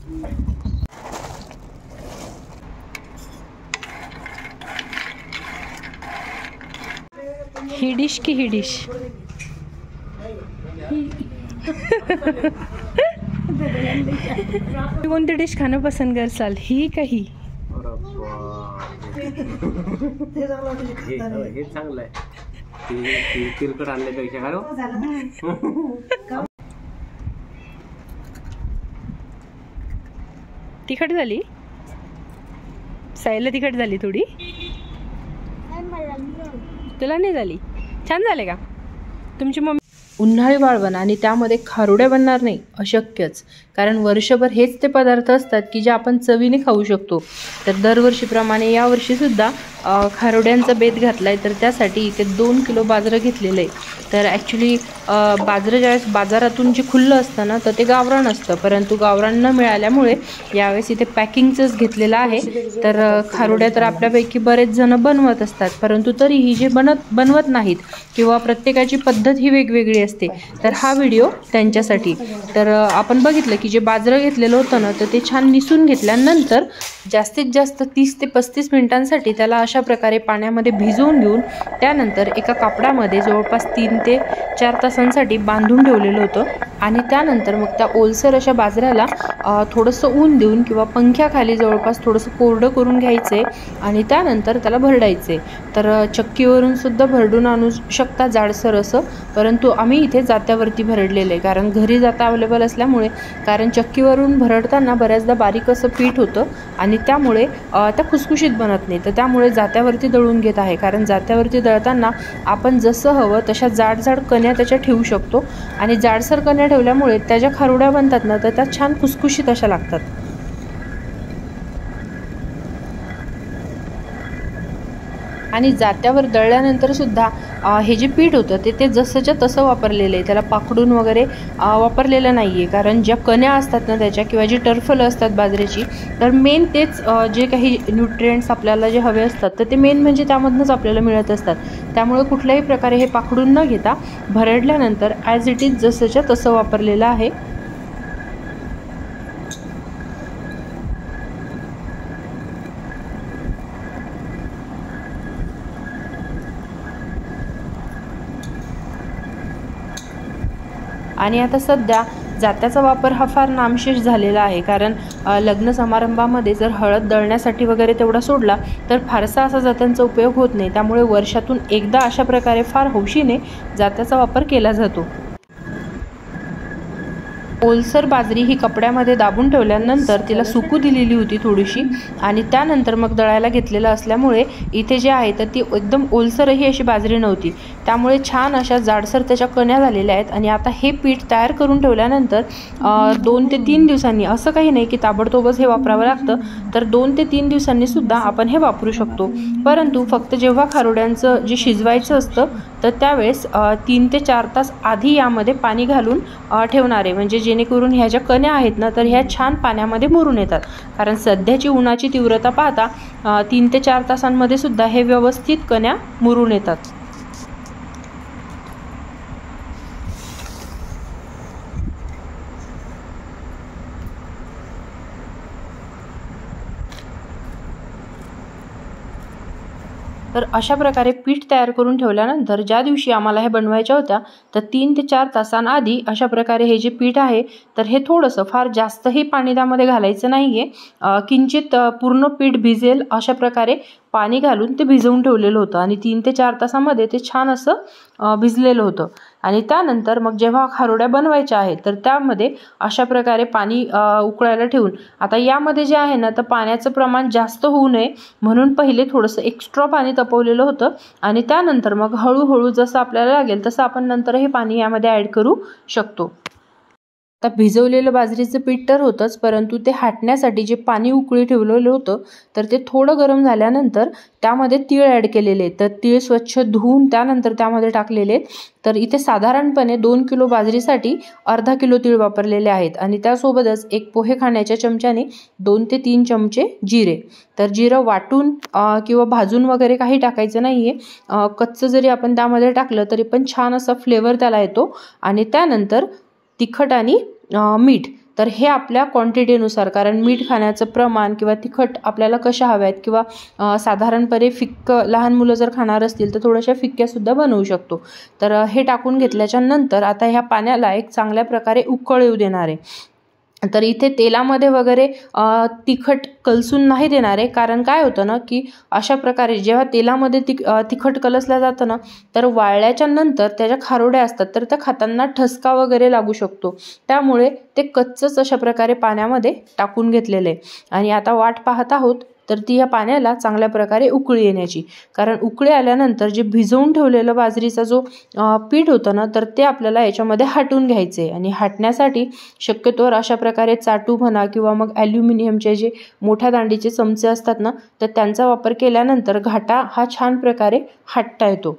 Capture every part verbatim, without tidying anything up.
ही dish की ही dish कोणती dish खाणं पसंत करसाल, ही का ही? हे चांगलं आहे, तिलकट आणल्यापेक्षा. तिखट झाली सायला, तिखट झाली थोडी. तुला नाही झाली? छान झाले का तुमची मम्मी? उन्हाळी वाळवण आणि त्यामध्ये खारुड्या बनणार नाही अशक्यच, कारण वर्षभर हेच ते पदार्थ असतात की जे आपण चवीने खाऊ शकतो. तर दरवर्षीप्रमाणे यावर्षीसुद्धा खारुड्यांचा बेत घातला आहे. तर त्यासाठी इथे दोन किलो बाजरं घेतलेलं आहे. तर ॲक्च्युली बाजरं ज्यावेळेस बाजारातून जे खुल्लं असतं ना, तर ते गावरान असतं, परंतु गावरान न मिळाल्यामुळे यावेळेस इथे पॅकिंगचंच घेतलेलं आहे. तर खारुड्या तर आपल्यापैकी बरेच जण बनवत असतात, परंतु तरीही जे बनत बनवत नाहीत किंवा प्रत्येकाची पद्धत ही वेगवेगळी असते, तर हा व्हिडिओ त्यांच्यासाठी. तर आपण बघितलं की जे बाजरं घेतलेलं होतं ना, तर ते छान निसून घेतल्यानंतर जास्तीत जास्त तीस ते पस्तीस मिनिटांसाठी त्याला अशा प्रकारे पाण्यामध्ये भिजवून घेऊन त्यानंतर एका कापडामध्ये जवळपास तीन ते चार तासांसाठी बांधून ठेवलेलं होतं. आणि त्यानंतर मग त्या ओलसर अशा बाजऱ्याला थोडंसं ऊन देऊन किंवा पंख्याखाली जवळपास थोडंसं कोरडं करून घ्यायचं आहे आणि त्यानंतर त्याला भरडायचं आहे. तर चक्कीवरून सुद्धा भरडून आणू शकता जाडसर असं, परंतु आम्ही इथे जात्यावरती भरडलेलं आहे, कारण घरी जाता अवेलेबल असल्यामुळे. कारण चक्कीवरून भरडताना बऱ्याचदा बारीक असं पीठ होतं आणि त्यामुळे त्या खुसखुशीत बनत नाही. तर त्यामुळे जात्यावरती दळून घेत आहे, कारण जात्यावरती दळताना आपण जसं हवं तशा जाड जाड कण्या त्याच्या ठेवू शकतो आणि जाडसर कण्या ठेवल्यामुळे त्या ज्या खारुड्या बनतात ना, तर त्या छान खुसखुशीत अशा लागतात. आणि जात्यावर दळल्यानंतर सुद्धा हे जे पीठ होतं ते ते जसंच्या तसं वापरलेलं आहे, त्याला पाकडून वगैरे वापरलेलं नाही आहे. कारण ज्या कण्या असतात ना त्याच्या किंवा जी टर्फलं असतात बाजरीची, तर मेन तेच जे काही न्यूट्रिएंट्स आपल्याला जे हवे असतात तर ते मेन म्हणजे त्यामधूनच आपल्याला मिळत असतात. त्यामुळे कुठल्याही प्रकारे हे पाकडून न घेता भरडल्यानंतर ॲज इट इज जसंच्या तसं वापरलेलं आहे. आणि आता सध्या जात्याचा वापर हा फार नामशेष झालेला आहे, कारण लग्न समारंभामध्ये जर हळद दळण्यासाठी वगैरे तेवढा सोडला तर फारसा असा जात्यांचा उपयोग होत नाही. त्यामुळे वर्षातून एकदा अशा प्रकारे फार हौशीने जात्याचा वापर केला जातो. ओलसर बाजरी ही कपड्यामध्ये दाबून ठेवल्यानंतर तिला सुकू दिलेली होती थोडीशी, आणि त्यानंतर मग दळायला घेतलेलं असल्यामुळे इथे जे आहे तर ती एकदम ओलसरही अशी बाजरी नव्हती, त्यामुळे छान अशा जाडसर त्याच्या कण्या झालेल्या आहेत. आणि आता हे पीठ तयार करून ठेवल्यानंतर दोन ते तीन दिवसांनी, असं काही नाही की ताबडतोबच हे वापरावं लागतं, तर दोन ते तीन दिवसांनी सुद्धा आपण हे वापरू शकतो. परंतु फक्त जेव्हा खारुड्यांचं जे शिजवायचं असतं तर त्यावेळेस तीन ते चार तास आधी यामध्ये पाणी घालून ठेवणार आहे, म्हणजे जेणेकरून ह्या ज्या कण्या आहेत ना तर ह्या छान पाण्यामध्ये मुरून येतात. कारण सध्याची उन्हाची तीव्रता पाहता तीन ते चार तासांमध्ये सुद्धा हे व्यवस्थित कण्या मुरून येतात. तर अशा प्रकारे पीठ तयार करून ठेवल्यानंतर ज्या दिवशी आम्हाला हे बनवायच्या होत्या तर तीन ते चार तासांआधी अशा प्रकारे हे जे पीठ आहे तर हे थोडंसं, फार जास्तही पाणी त्यामध्ये घालायचं नाही आहे, किंचित पूर्ण पीठ भिजेल अशा प्रकारे पाणी घालून ते भिजवून ठेवलेलं होतं. आणि तीन ते चार तासामध्ये ते छान असं भिजलेलं होतं. आणि त्यानंतर मग जेव्हा खारुड्या बनवायच्या आहेत तर त्यामध्ये अशा प्रकारे पाणी उकळायला ठेवून, आता यामध्ये जे आहे ना तर पाण्याचं प्रमाण जास्त होऊ नये म्हणून पहिले थोडंसं एक्स्ट्रा पाणी तापवलेलं होतं आणि त्यानंतर मग हळूहळू जसं आपल्याला लागेल तसं आपण नंतरही पाणी यामध्ये ॲड करू शकतो. आता भिजवलेलं बाजरीचं पीठ तर होतंच, परंतु ते हाटण्यासाठी जे पाणी उकळी ठेवलेलं होतं तर ते थोडं गरम झाल्यानंतर त्यामध्ये तीळ ॲड केलेले आहेत. तर तीळ स्वच्छ धुवून त्यानंतर त्यामध्ये टाकलेले आहेत. तर इथे साधारणपणे दोन किलो बाजरीसाठी अर्धा किलो तीळ वापरलेले आहेत. आणि त्यासोबतच एक पोहे खाण्याच्या चमच्याने दोन ते तीन चमचे जिरे. तर जिरं वाटून किंवा भाजून वगैरे काही टाकायचं नाही आहे, कच्चं जरी आपण त्यामध्ये टाकलं तरी पण छान असा फ्लेवर त्याला येतो. आणि त्यानंतर तिखट आणि मीठ तर हे आपल्या क्वांटिटीनुसार, कारण मीठ खाण्याचं प्रमाण किंवा तिखट आपल्याला कशा हव्या आहेत किंवा अ, साधारणपणे फिक्क लहान मुलं जर खाणार असतील तर थोड्याशा फिक्क्यासुद्धा बनवू शकतो. तर अ, हे टाकून घेतल्याच्या नंतर आता ह्या पाण्याला एक चांगल्या प्रकारे उकळ येऊ देणार आहे. तर इथे तेलामध्ये वगैरे अ, तिखट कलसून नाही देणार आहे, कारण काय होतं ना की अशा प्रकारे जेव्हा तेलामध्ये तिख अ, तिखट कलसलं जातं ना तर वाळल्याच्या नंतर त्याच्या खारोड्या असतात, तर त्या खाताना ठसका वगैरे लागू शकतो. त्यामुळे ते कच्चंच अशा प्रकारे पाण्यामध्ये टाकून घेतलेलं आहे. आणि आता वाट पाहत आहोत तर ती या पाण्याला चांगल्या प्रकारे उकळी येण्याची, कारण उकळी आल्यानंतर जे भिजवून ठेवलेलं बाजरीचा जो अ, पीठ होतं ना तर ते आपल्याला याच्यामध्ये हाटून घ्यायचं आहे. आणि हाटण्यासाठी शक्यतोवर अशा प्रकारे चाटू म्हणा किंवा मग ॲल्युमिनियमचे जे मोठ्या दांडीचे चमचे असतात ना तर त्यांचा वापर केल्यानंतर घाटा हा छान प्रकारे हाटता येतो.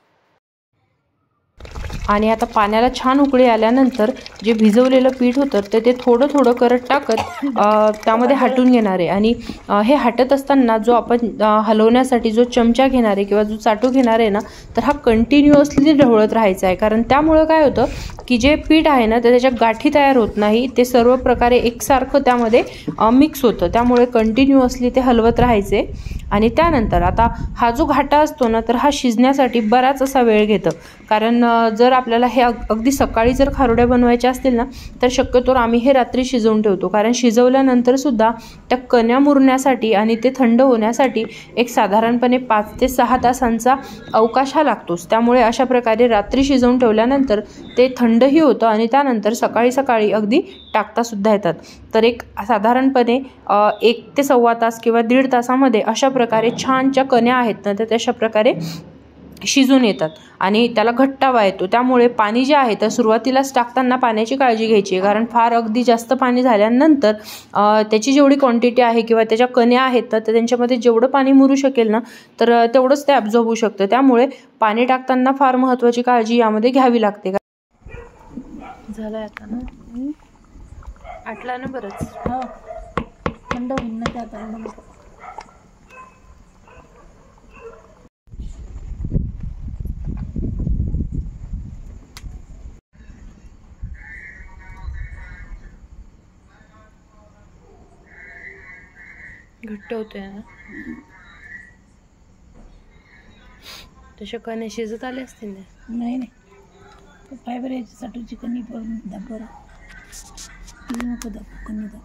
आणि आता पाण्याला छान उकळी आल्यानंतर जे भिजवलेलं पीठ होतं तर ते थोडं थोडं करत टाकत अ, त्यामध्ये हाटून घेणार आहे. आणि अ, हे हाटत असताना जो आपण अ, हलवण्यासाठी जो चमचा घेणार आहे किंवा जो चाटू घेणार आहे ना तर हा कंटिन्युअसली ढवळत राहायचा आहे, कारण त्यामुळं काय होतं की जे पीठ आहे ना तर त्याच्या गाठी तयार होत नाही, ते सर्व प्रकारे एकसारखं त्यामध्ये मिक्स होतं. त्यामुळे कंटिन्युअसली ते हलवत राहायचे. आणि त्यानंतर आता हा जो घाटा असतो ना तर हा शिजण्यासाठी बराच असा वेळ घेतं, कारण जर आपल्याला हे अगदी सकाळी जर खारोड्या बनवायच्या असतील ना तर शक्यतोवर आम्ही हे रात्री शिजवून ठेवतो, कारण शिजवल्यानंतर सुद्धा त्या कण्या मुरण्यासाठी आणि ते थंड होण्यासाठी एक साधारणपणे पाच ते सहा तासांचा अवकाश हा लागतोच. त्यामुळे अशा प्रकारे रात्री शिजवून ठेवल्यानंतर ते थंडही होतं आणि त्यानंतर सकाळी सकाळी अगदी टाकतासुद्धा येतात. तर एक साधारणपणे एक ते सव्वा तास किंवा दीड तासामध्ये अशा प्रकारे छानच्या कण्या आहेत ना तर तशा प्रकारे शिजून येतात आणि त्याला घट्टावा येतो. त्यामुळे पाणी जे आहे तर सुरुवातीलाच टाकताना पाण्याची काळजी घ्यायची आहे, कारण फार अगदी जास्त पाणी झाल्यानंतर त्याची जेवढी क्वांटिटी आहे किंवा त्याच्या कण्या आहेत तर त्यांच्यामध्ये जेवढं पाणी मुरू शकेल ना तर तेवढंच ते ॲब्झॉर्ब होऊ शकतं. त्यामुळे पाणी टाकताना फार महत्त्वाची काळजी यामध्ये घ्यावी लागते. झालं आता ना आटला ना बरंच. हो थंड होईल ना त्यात नको. घट्ट होते ना तशा कण्या शिजत आले असतील ना. नाही नाही फायबर याची साठूची कणी पण दाखवर नको दाखव कणी दाखव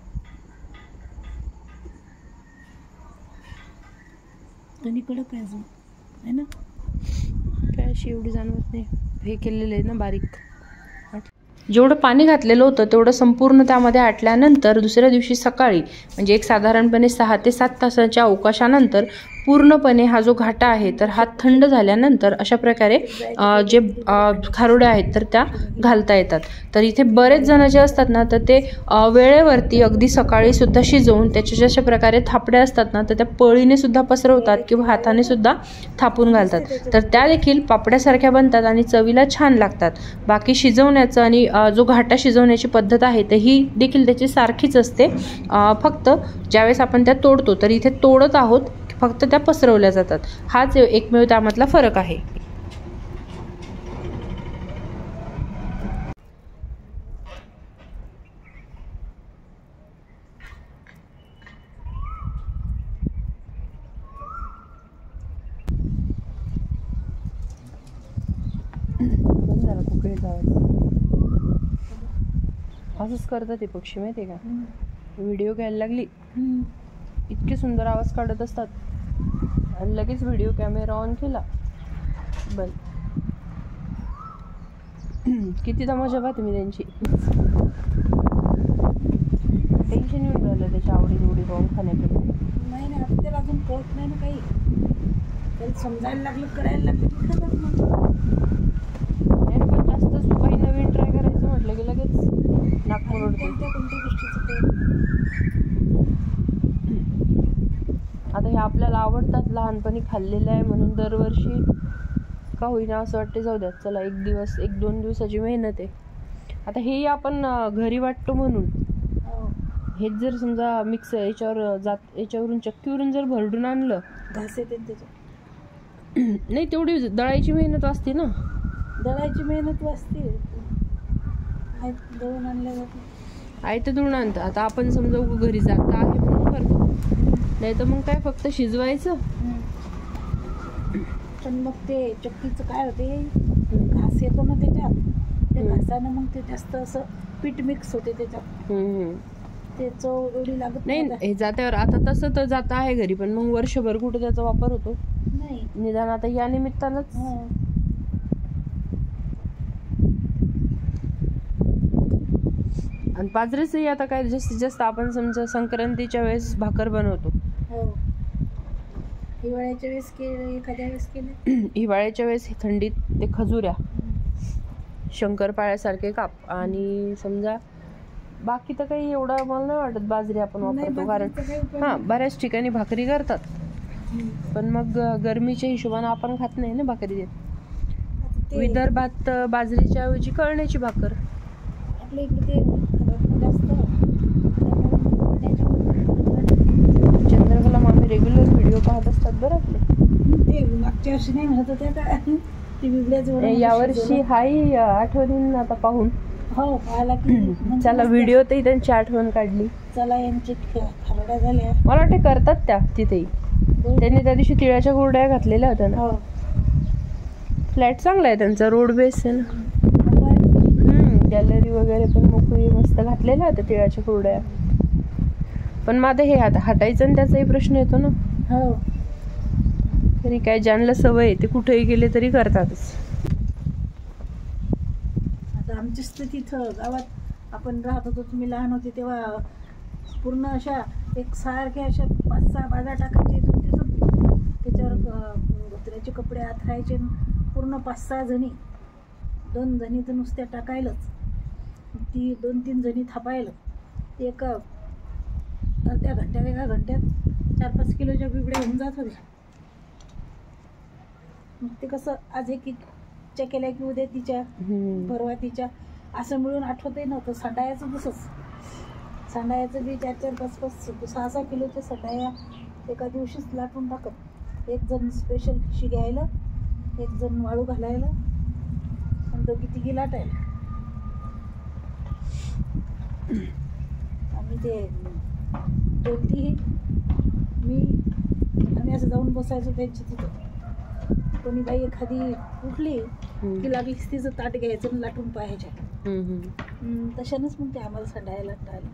कणी कडक आहे अजून आहे ना, काय अशी एवढी जाणवत नाही. हे केलेलं आहे ना बारीक. जेवढं पाणी घातलेलं होतं तेवढं संपूर्ण त्यामध्ये आटल्यानंतर दुसऱ्या दिवशी सकाळी म्हणजे एक साधारणपणे सहा ते सात तासाच्या अवकाशानंतर पूर्णपणे हा जो घाटा आहे तर हा थंड झाल्यानंतर अशा प्रकारे जे खारोड्या आहेत तर त्या घालता येतात. तर इथे बरेच जण जे असतात ना तर ते वेळेवरती अगदी सकाळी सुद्धा शिजवून त्याच्या जशा प्रकारे थापड्या असतात ना तर त्या पळीने सुद्धा पसरवतात किंवा हाताने सुद्धा थापून घालतात. तर त्या देखील पापड्यासारख्या बनतात आणि चवीला छान लागतात. बाकी शिजवण्याचं आणि जो घाटा शिजवण्याची पद्धत आहे तर ही देखील त्याची सारखीच असते, फक्त ज्यावेळेस आपण त्या तोडतो तर इथे तोडत आहोत, फक्त त्या पसरवल्या जातात. हाच एकमेव त्यामधला फरक आहे. बंद झाला कुकळीचा आवाज. असंच करतात ते पक्षी माहिती आहे का, व्हिडिओ घ्यायला लागली इतके सुंदर आवाज काढत असतात आणि लगेच व्हिडिओ कॅमेरा ऑन केला बंद. किती तमाशा पाहते मी त्यांची. टेन्शन येऊन राहिलं त्याच्या आवडी निवडी पाहून खाण्याकडे. नाही ना आता त्याला अजून कळत नाही ना काही, त्याला समजायला लागलं करायला लागलं की खातात मग. नाही ना पण जास्तच काही नवीन ट्राय करायचं म्हटलं की लगेच नागपूर ओढते. कोणत्या कोणत्या गोष्टीचं कळत. आता हे आपल्याला आवडतात, लहानपणी खाल्लेलं आहे म्हणून दरवर्षी का होईना असं वाटते जाऊ द्यात चला एक दिवस एक दोन दिवसाची मेहनत आहे. आता हेही आपण घरी वाटतो म्हणून हेच जर समजा मिक्स याच्यावर जात याच्यावरून चक्कीवरून जर भरडून आणलं घास येते त्याच्यात. नाही तेवढी दळायची मेहनत असते ना. दळायची मेहनत वाचते, दळून आणल्या जाते. आहे ते दळून आणतं. आता आपण समजा उगा घरी जाता आहे म्हणून करतो, नाही तर मग काय फक्त शिजवायचं. पण मग ते चक्कीचं काय होते, घास येतो ना त्याच्यात, त्या घासानं मग ते जास्त असं पीठ मिक्स होते त्याच्यात, ते चव एवढी लागत नाही. हे जात्यावर आता तसं तर जात आहे घरी, पण मग वर्षभर कुठे त्याचा वापर होतो नाही. निदान आता या निमित्तानंच. आणि बाजरीचंही आता काय जास्तीत जास्त आपण समजा संक्रांतीच्या वेळेस भाकर बनवतो. हिवाळ्याच्या वेळेस केले, एखाद्या वेळेस केले. हिवाळ्याच्या वेळेस थंडीत ते खजुऱ्या, शंकरपाळ्यासारखे काप. आणि समजा बाकी तर काही एवढं मला नाही वाटत बाजरी आपण वापरतो, कारण हां बऱ्याच ठिकाणी भाकरी करतात, पण मग गरमीच्या हिशोबाने आपण खात नाही ना भाकरी. विदर्भात बाजरीच्या ऐवजी कळण्याची भाकर. आपल्या इकडे ते जास्त चंद्रकला मामी रेग्युलर व्हिडिओ पाहत असतात बरं आपले. ते मागच्या वर्षी नाही म्हणत होत्या का ती बिबड्याचं, यावर्षी हाही आठवणीन आता पाहून. हो पाहायला की चला व्हिडिओतही त्यांची आठवण काढली. चला यांची खारड्या झाल्या, मला वाटते करतात त्या तिथेही. त्यांनी त्या दिवशी तिळाच्या कुरड्या घातलेल्या होत्या ना. फ्लॅट चांगला आहे त्यांचा, रोड बेस आहे ना. गॅलरी वगैरे पण मोकळी मस्त घातलेल्या होत्या तिळाच्या कुरड्या. पण माझं हे आता हटायचं आणि त्याचाही प्रश्न येतो ना. हो तरी काय ज्यांना सवय ते कुठेही गेले तरी करतातच. आता आमचीच तर तिथं गावात आपण राहत होतो, तुम्ही लहान होते तेव्हा पूर्ण अशा एक सारख्या अशा पाच सहा बाजा टाकायचे, त्याच्यावर धोत्र्याचे कपडे आथरायचे, पूर्ण पाच सहा जणी, दोन जणी तर नुसत्या टाकायलाच, ती दोन तीन जणी थापायला, एका अर्ध्या घंट्या एका घंट्यात चार पाच किलोच्या बिबड्या होऊन जात होत्या. मग ते कसं आज एक इच्छा केल्या की उद्या तिच्या, परवा तिच्या, असं मिळून आठवतही नव्हतं. सांडायचं तसंच, सांडायचं बी चार चार पाच पाच सहा सहा किलोच्या संडाया एका दिवशीच लाटून टाकत. एक जण स्पेशल खिशी घ्यायला, एक जण वाळू घालायला, आणि दोघी तिघी लाटायला. आम्ही ते ज्योती मी आम्ही असं जाऊन बसायचो त्यांची तिथं. कोणी बाई एखादी उठली की लागलीच तिचं ताट घ्यायचं आणि लाटून पाहायच्या. तशानंच मग ते आम्हाला सांडायला टाळलं.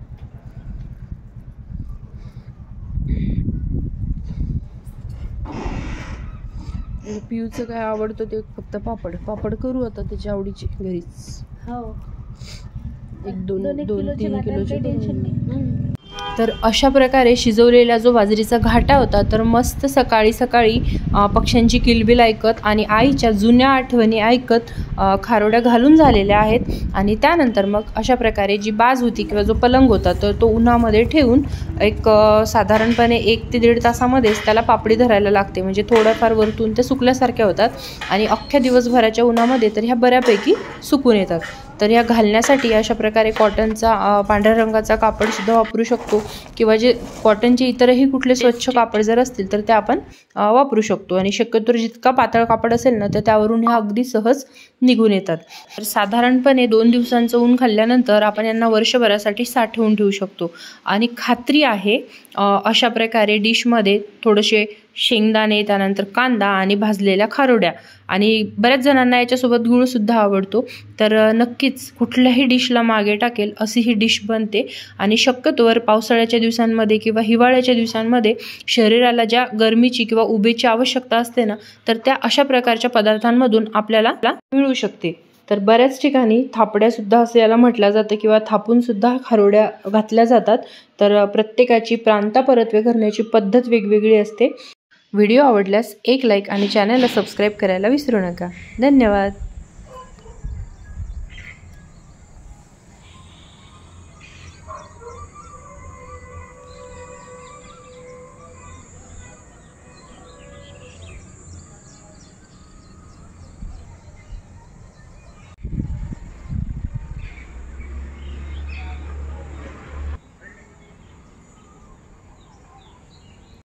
पियूचं काय आवडतं ते फक्त पापड. पापड करू आता त्याच्या आवडीचे घरीच. हो एक दोन दोन तीन किलोचे टेन्शन नाही. तर अशा प्रकारे शिजवलेला जो बाजरीचा घाटा होता, तर मस्त सकाळी सकाळी पक्ष्यांची किलबिल ऐकत आणि आईच्या जुन्या आठवणी ऐकत खारोड्या घालून झालेल्या आहेत. आणि त्यानंतर मग अशा प्रकारे जी बाज होती किंवा जो पलंग होता तर तो उन्हामध्ये ठेवून एक साधारणपणे एक ते दीड तासामध्येच त्याला पापडी धरायला लागते, म्हणजे थोड्याफार वरतून ते सुकल्यासारख्या होतात आणि अख्ख्या दिवसभराच्या उन्हामध्ये तर ह्या बऱ्यापैकी सुकून येतात. तर ह्या घालण्यासाठी अशा प्रकारे कॉटनचा पांढऱ्या रंगाचा कापडसुद्धा वापरू शकतो, किंवा जे कॉटनचे इतरही कुठले स्वच्छ कापड जर असतील तर ते आपण वापरू शकतो. आणि शक्यतो जितका पातळ कापड असेल ना तर त्यावरून ह्या अगदी सहज निघून येतात. तर साधारणपणे दोन दिवसांचं ऊन खाल्ल्यानंतर आपण यांना वर्षभरासाठी साठवून ठेवू शकतो. आणि खात्री आहे अशा प्रकारे डिशमध्ये थोडेसे शेंगदाणे, त्यानंतर कांदा आणि भाजलेल्या खारोड्या, आणि बऱ्याच जणांना याच्यासोबत गूळसुद्धा आवडतो, तर नक्कीच कुठल्याही डिशला मागे टाकेल अशी ही डिश बनते. आणि शक्यतोवर पावसाळ्याच्या दिवसांमध्ये किंवा हिवाळ्याच्या दिवसांमध्ये शरीराला ज्या गरमीची किंवा उभेची आवश्यकता असते ना, तर त्या अशा प्रकारच्या पदार्थांमधून आपल्याला मिळू शकते. तर बऱ्याच ठिकाणी थापड्यासुद्धा असं याला म्हटलं जातं, किंवा थापूनसुद्धा खारोड्या घातल्या जातात. तर प्रत्येकाची प्रांतापरत्वे करण्याची पद्धत वेगवेगळी असते. व्हिडिओ आवडल्यास एक लाईक आणि चॅनलला सबस्क्राईब करायला विसरू नका. धन्यवाद.